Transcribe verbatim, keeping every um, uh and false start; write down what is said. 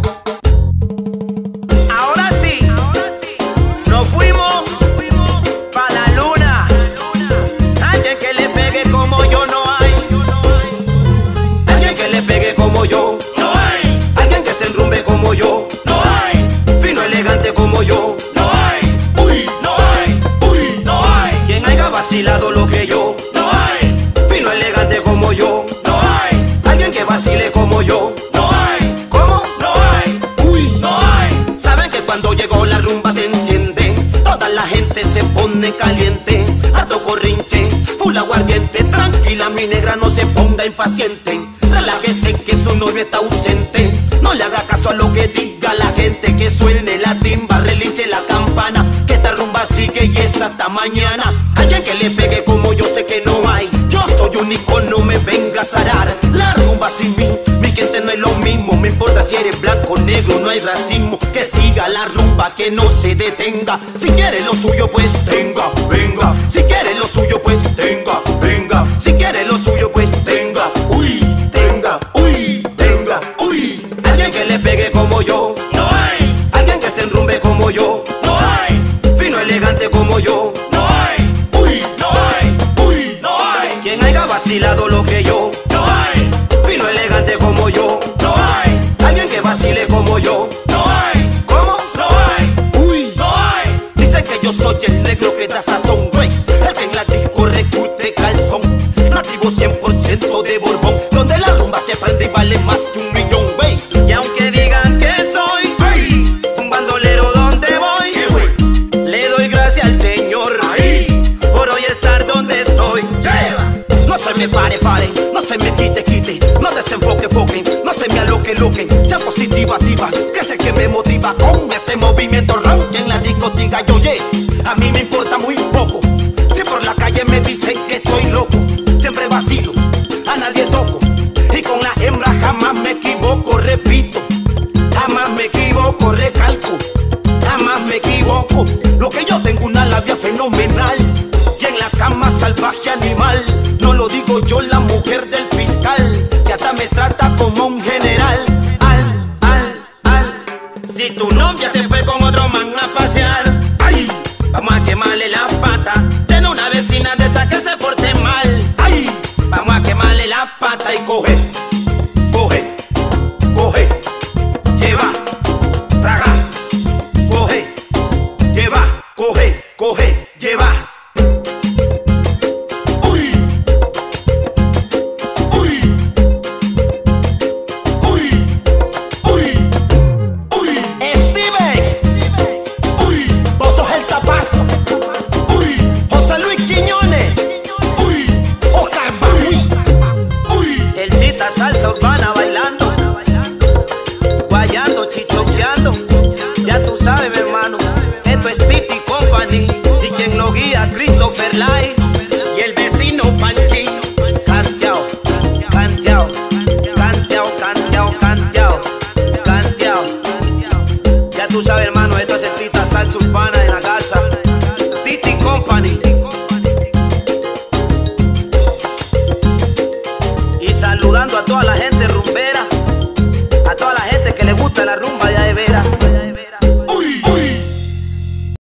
Ahora sí, nos fuimos pa' la luna. Alguien que le pegue como yo no hay. Alguien que le pegue como yo no hay. Alguien que se enrumbe como yo no hay. Fino, elegante como yo no hay. Uy, no hay. Uy, no hay. Quien haya vacilado lo que yo no hay. Fino, elegante como yo no hay. Alguien que vacile como yo no hay. ¿Cómo? No hay. Uy, no hay. Saben que cuando llegó la rumba se enciende, toda la gente se pone caliente. Harto corrinche, full aguardiente. Tranquila mi negra, no se ponga impaciente. Relájese que su novio está ausente. No le haga caso a lo que diga la gente. Que suene la timba, relinche la campana, que esta rumba sigue y es hasta mañana. Alguien que le pegue como yo sé que no hay. Yo soy único, no me vengas a arar. La rumba sin mí, mi gente no es lo mismo. Me importa si eres blanco o negro, no hay racismo. Que siga la rumba, que no se detenga. Si quiere lo suyo pues tenga, venga. Si quiere lo suyo pues tenga, venga. Si quiere lo suyo pues tenga, uy, tenga, uy, tenga, uy. Alguien que le pegue como yo no hay. Alguien que se enrumbe como yo no hay. Fino, elegante como yo no hay. Uy, no hay. Uy, no hay. Quien haya vacilado lo que yo no hay. Fino, elegante como yo no hay. Alguien que vacile como yo no hay. ¿Cómo? No hay. Uy, no hay. Dicen que yo soy el negro que da sazón, güey. El que en la disco recute calzón. Nativo cien por ciento de Borbón, donde la rumba se prende y vale más que un millón, güey. Y aunque digan que soy ay, un bandolero donde voy, ¿qué, le doy gracias al Señor ay, por hoy estar donde estoy. Yeah. No se me pare, pare, no se me quite, quite, no desenfoque, foque, no se me aloque, loque, sea positiva, activa, que sé que me motiva con ese movimiento ronque en la discoteca. Yo, oye, a mí me importa muy poco si por la calle me dicen que estoy loco. Siempre vacilo, a nadie toco, y con la hembra jamás me equivoco. Repito, jamás me equivoco, recalco, jamás me equivoco. Lo que yo tengo una labia fenomenal, y en la cama salvaje animal. No lo digo yo, la mujer del fiscal, que hasta me trata como un general. Al, al, al. Si tu novia se fue con otro man a pasear, ay, vamos a quemarle la pata. Tiene una vecina de esa que se porte mal, ay, vamos a quemarle la pata. Y coge, coge, coge, lleva, traga, coge, lleva, coge, coge, lleva. Salsa